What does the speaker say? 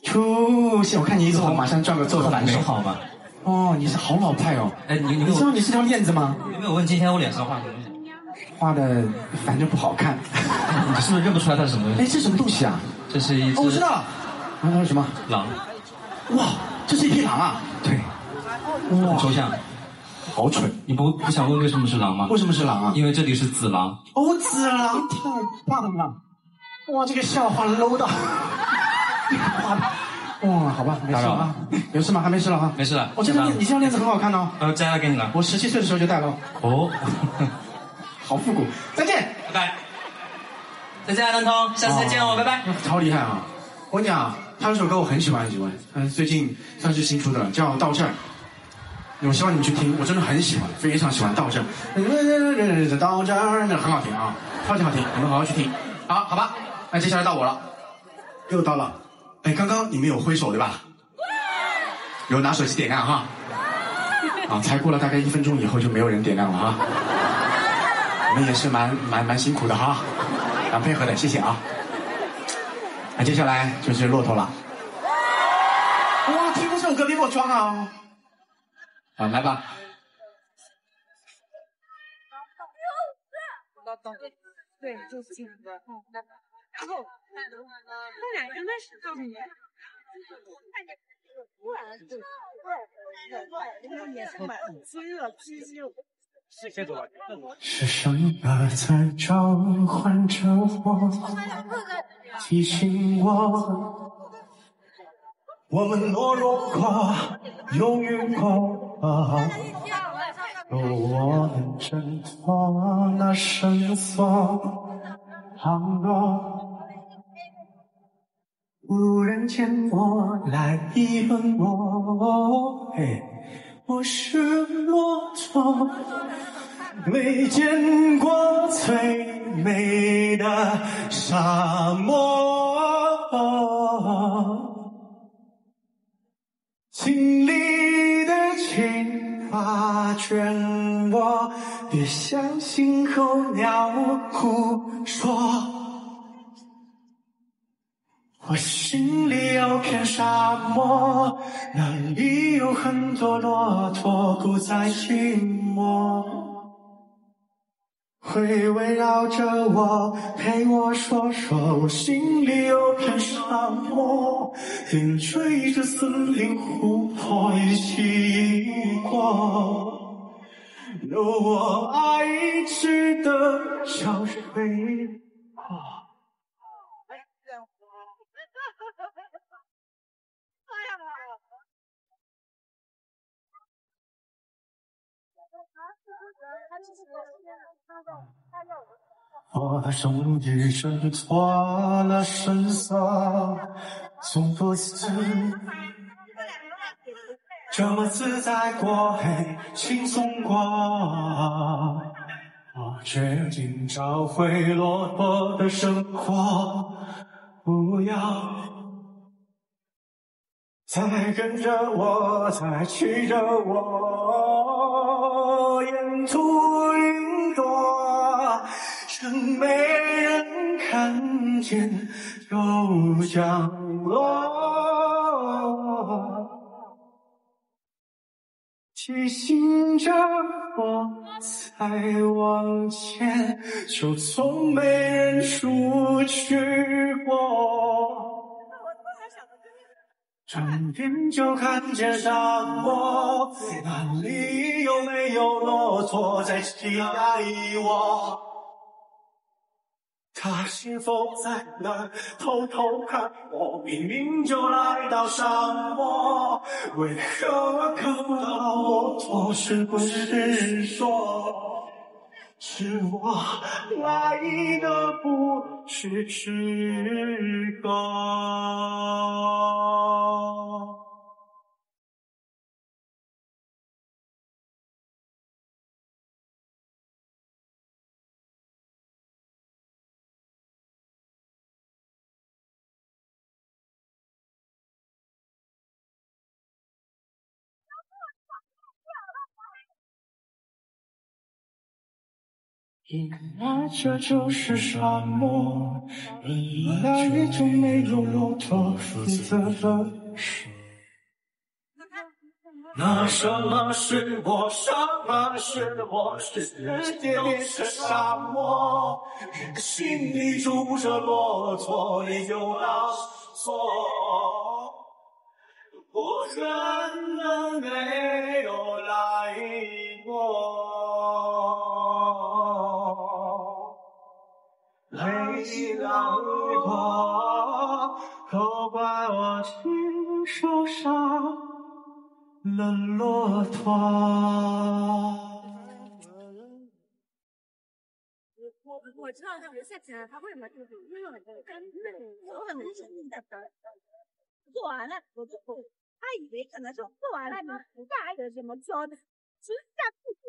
出现。我看你一走，马上转个做个反手， 好吗？ 哦，你是好老派哦。 哎，你知道你是条链子吗？ 有没有问今天我脸上画什么东西？ 画的反正不好看。 你是不是认不出来它是什么东西？ 哎，这是什么东西啊？ 这是一只。 哦，我知道了。它是什么？ 狼。 哇，这是一匹狼啊！ 对。哇，抽象。 好蠢！ 你不想问为什么是狼吗？ 为什么是狼啊？ 因为这里是子狼。 哦，子狼太棒了！哇，这个笑话 low 到。哇，好吧，没事啊，有事吗？还没事了哈， 没事了。 我这条你这条链子很好看哦。 摘来给你了。 我17岁的时候就戴了。 哦， 好复古。再见， 拜拜。再见，南通，下次再见哦，拜拜。 超厉害啊！我跟你讲，他有首歌我很喜欢很喜欢，最近算是新出的，叫《到这儿》。我希望你们去听，我真的很喜欢，非常喜欢《到这儿》。到这儿，那很好听啊，超级好听，你们好好去听。好吧，那接下来到我了，又到了。哎，刚刚你们有挥手对吧？有拿手机点亮哈。啊，才过了大概1分钟以后就没有人点亮了哈。你们也是蛮辛苦的哈，蛮配合的，谢谢啊。那接下来就是骆驼了。哇，听过这首歌别给我装啊！啊，来吧。 对，就是这个。然后那俩刚开始告诉你， 是什么在召唤着我，提醒我，我们懦弱过，犹豫过，我们挣脱那绳索，倘若无人见我来一吻我，我是骆驼，没见过最美的沙漠，经历的情话卷我，别相信候鸟胡说。我心里有片沙漠，那里有很多骆驼不再寂寞，会围绕着我，陪我说说。我心里有片沙漠，点缀着森林湖泊一起过，有我爱值得小水花。我终于挣脱了绳索，从不曾这么自在过，轻松过。我决定找回骆驼的生活，不要再跟着我，再骑着我，沿途云朵，趁没人看见就降落，提醒着我再往前，就从没人出去过。转眼就看见沙漠，那里有没有骆驼在期待我？他是否在那偷偷看我？明明就来到沙漠，为何看不到骆驼？是不是说，是我来的不是时光？ 原来这就是沙漠，原来雨中没有骆驼，如此的事。那什么是我？什么是我？世界变成沙漠，人的心里住着骆驼，你就要错。我真的没有来过，没来过，都怪我亲手杀了骆驼。 我知道他们下起来，他为什么就是因为很干脆，我很能生气的。做完了，我就他以为可能说做完了呢，不干还有什么教的，其实下次